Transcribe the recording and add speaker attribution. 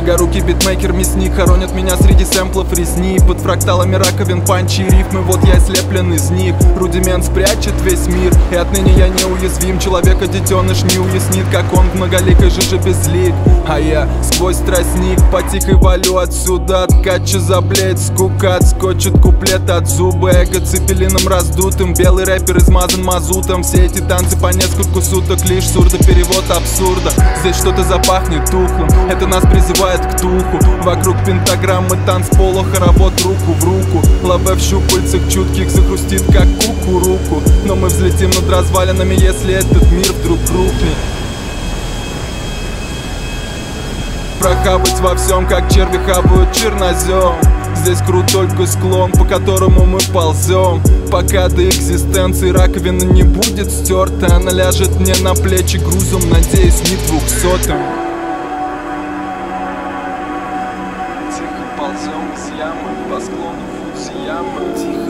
Speaker 1: Многорукий битмейкер, мясник, хоронят меня среди сэмплов резни. Под фракталами раковин, панчи и рифмы, вот я слеплен из них. Рудимент спрячет весь мир, и отныне я неуязвим. Человека детеныш не уяснит, как он в многоликой жиже безлик. А я сквозь тростник потихо валю отсюда. Ткача заблеет, скука отскочит куплет от зуба. Эго цепелином раздутым, белый рэпер измазан мазутом. Все эти танцы по нескольку суток, лишь сурдоперевод абсурда. Здесь что-то запахнет тухлым, это нас призывает к духу. Вокруг пентаграммы танцпола, хоровод руку в руку. Лаве в щупальцах чутких захрустит, как кукуруку. Но мы взлетим над развалинами, если этот мир вдруг рухнет. Прохавать во всем, как черви хавают чернозем. Здесь крут только склон, по которому мы ползем. Пока до экзистенции раковина не будет стерта, она ляжет мне на плечи грузом, надеюсь, не 200-м. Тихо ползем из ямы по склону Фудзиямы.